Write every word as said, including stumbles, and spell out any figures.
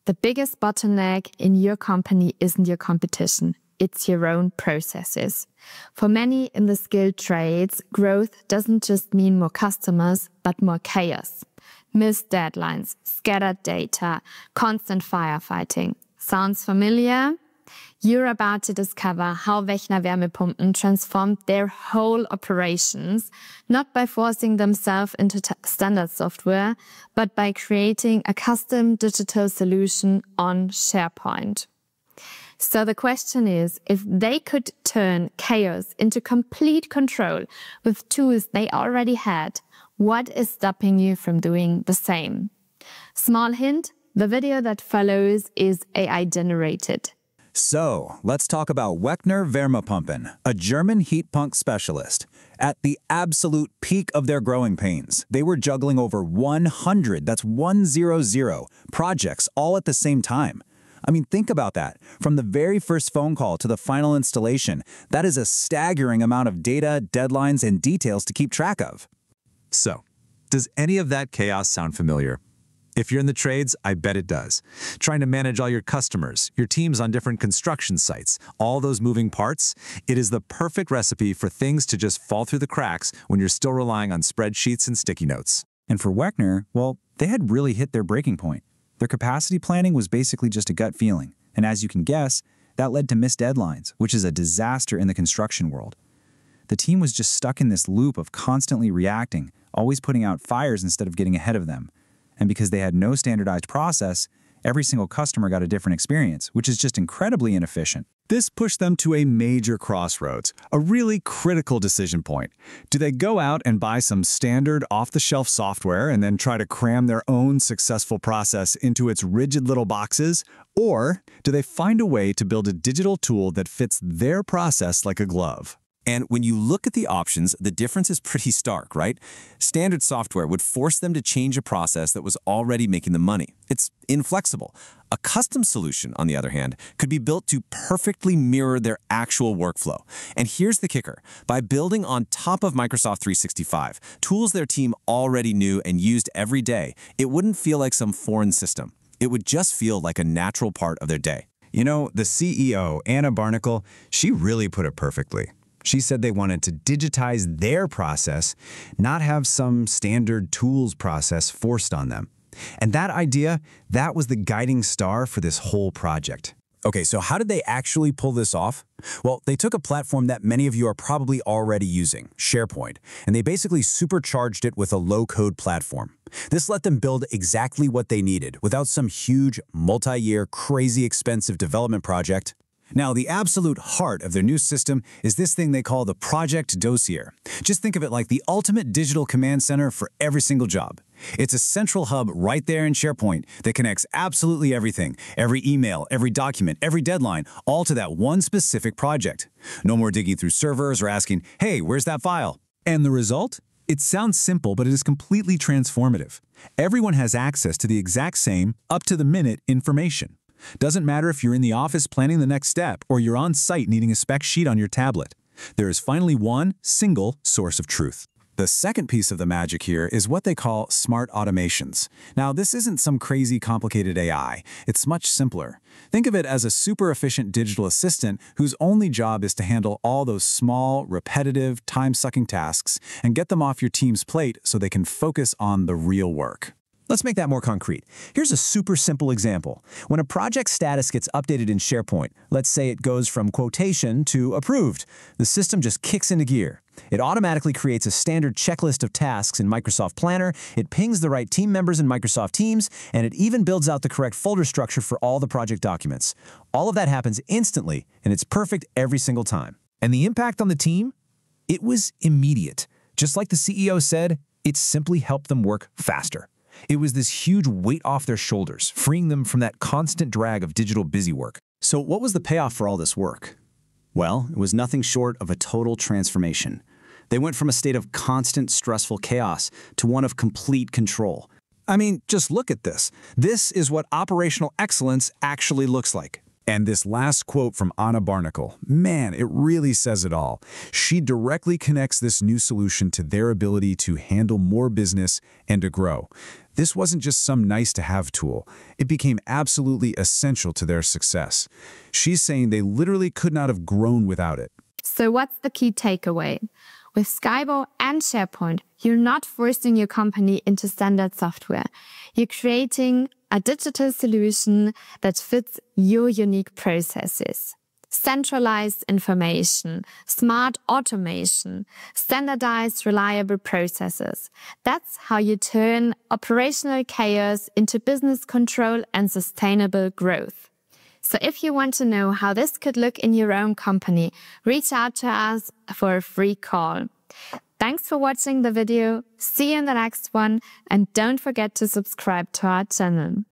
The biggest bottleneck in your company isn't your competition. It's your own processes. For many in the skilled trades, growth doesn't just mean more customers, but more chaos. Missed deadlines, scattered data, constant firefighting. Sounds familiar? You're about to discover how Wechner Wärmepumpen transformed their whole operations, not by forcing themselves into standard software, but by creating a custom digital solution on SharePoint. So the question is, if they could turn chaos into complete control with tools they already had, what is stopping you from doing the same? Small hint, the video that follows is A I generated. So, let's talk about Wechner Wärmepumpen, a German heat pump specialist. At the absolute peak of their growing pains, they were juggling over one hundred, that's one hundred, projects all at the same time. I mean, think about that. From the very first phone call to the final installation, that is a staggering amount of data, deadlines, and details to keep track of. So, does any of that chaos sound familiar? If you're in the trades, I bet it does. Trying to manage all your customers, your teams on different construction sites, all those moving parts, it is the perfect recipe for things to just fall through the cracks when you're still relying on spreadsheets and sticky notes. And for Wechner, well, they had really hit their breaking point. Their capacity planning was basically just a gut feeling. And as you can guess, that led to missed deadlines, which is a disaster in the construction world. The team was just stuck in this loop of constantly reacting, always putting out fires instead of getting ahead of them. And because they had no standardized process, every single customer got a different experience, which is just incredibly inefficient. This pushed them to a major crossroads, a really critical decision point. Do they go out and buy some standard off-the-shelf software and then try to cram their own successful process into its rigid little boxes? Or do they find a way to build a digital tool that fits their process like a glove? And when you look at the options, the difference is pretty stark, right? Standard software would force them to change a process that was already making them money. It's inflexible. A custom solution, on the other hand, could be built to perfectly mirror their actual workflow. And here's the kicker. By building on top of Microsoft three sixty-five, tools their team already knew and used every day, it wouldn't feel like some foreign system. It would just feel like a natural part of their day. You know, the C E O, Anna Barnacle, she really put it perfectly. She said they wanted to digitize their process, not have some standard tools process forced on them. And that idea, that was the guiding star for this whole project. Okay, so how did they actually pull this off? Well, they took a platform that many of you are probably already using, SharePoint, and they basically supercharged it with a low-code platform. This let them build exactly what they needed without some huge, multi-year, crazy expensive development project. Now, the absolute heart of their new system is this thing they call the Project Dossier. Just think of it like the ultimate digital command center for every single job. It's a central hub right there in SharePoint that connects absolutely everything, every email, every document, every deadline, all to that one specific project. No more digging through servers or asking, hey, where's that file? And the result? It sounds simple, but it is completely transformative. Everyone has access to the exact same, up-to-the-minute information. Doesn't matter if you're in the office planning the next step or you're on site needing a spec sheet on your tablet. There is finally one single source of truth. The second piece of the magic here is what they call smart automations. Now, this isn't some crazy complicated A I. It's much simpler. Think of it as a super efficient digital assistant whose only job is to handle all those small, repetitive, time-sucking tasks and get them off your team's plate so they can focus on the real work. Let's make that more concrete. Here's a super simple example. When a project status gets updated in SharePoint, let's say it goes from quotation to approved, the system just kicks into gear. It automatically creates a standard checklist of tasks in Microsoft Planner, it pings the right team members in Microsoft Teams, and it even builds out the correct folder structure for all the project documents. All of that happens instantly, and it's perfect every single time. And the impact on the team? It was immediate. Just like the C E O said, it simply helped them work faster. It was this huge weight off their shoulders, freeing them from that constant drag of digital busywork. So what was the payoff for all this work? Well, it was nothing short of a total transformation. They went from a state of constant stressful chaos to one of complete control. I mean, just look at this. This is what operational excellence actually looks like. And this last quote from Anna Barnacle, man, it really says it all. She directly connects this new solution to their ability to handle more business and to grow. This wasn't just some nice-to-have tool. It became absolutely essential to their success. She's saying they literally could not have grown without it. So what's the key takeaway? With Skybo and SharePoint, you're not forcing your company into standard software. You're creating a digital solution that fits your unique processes. Centralized information, smart automation, standardized, reliable processes. That's how you turn operational chaos into business control and sustainable growth. So if you want to know how this could look in your own company, reach out to us for a free call. Thanks for watching the video. See you in the next one, and don't forget to subscribe to our channel.